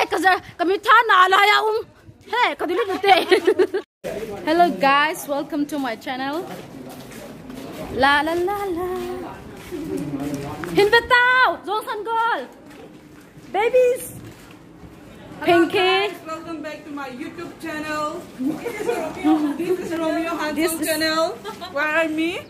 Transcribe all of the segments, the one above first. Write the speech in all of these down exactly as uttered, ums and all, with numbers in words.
Hello guys, welcome to my channel. La la la la. Hinbatao, Zongsan Girl, babies. Hello guys, welcome back to my YouTube channel. This is Romeo, this is Romeo Handsome channel. Where are me?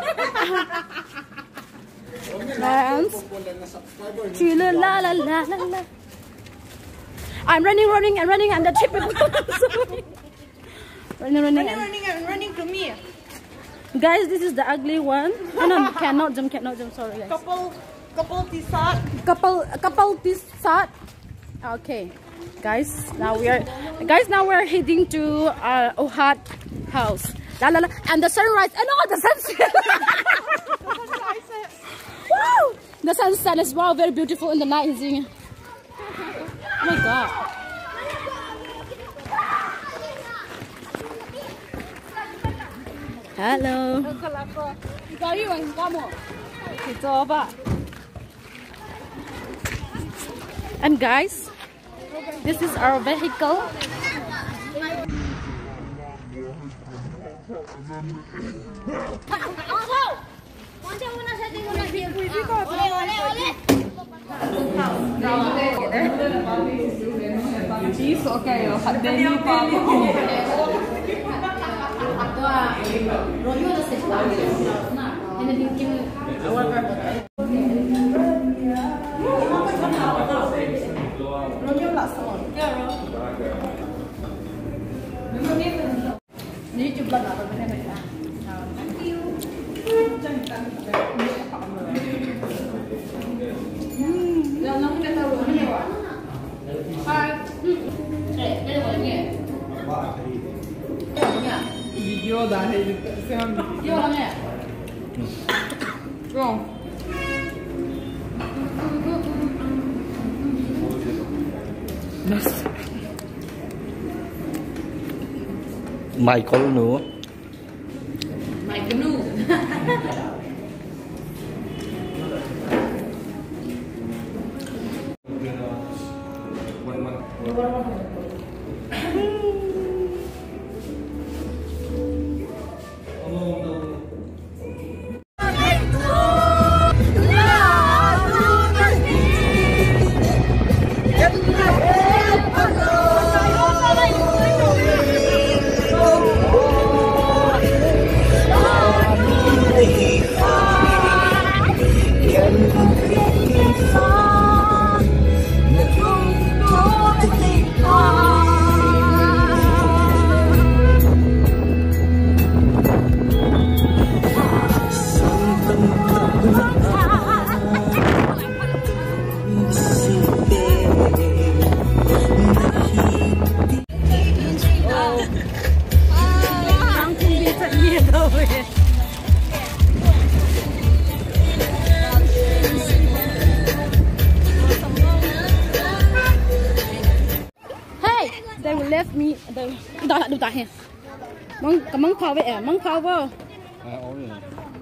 Dance. Chila la la la la la. I'm running, running, and running, and the chip is running, running, running, running, and running to me. Guys, this is the ugly one. Oh, no, cannot jump, cannot jump. Sorry, guys. Couple, couple tisat. Couple, couple tisat. Okay, guys. Now we are, guys. Now we are heading to uh, Ohad house. La la la, and the sunrise. And oh, the sunset. Wow, the sunset is wow, very beautiful in the night. Oh my god. Hello. And guys, this is our vehicle. Video dahil xem video lang eh. Go. Michael nữa. Michael nữa. They will left me. They, đó là đủ tài hả? Mong, mong khao vậy à? Mong khao vô. À, ôi.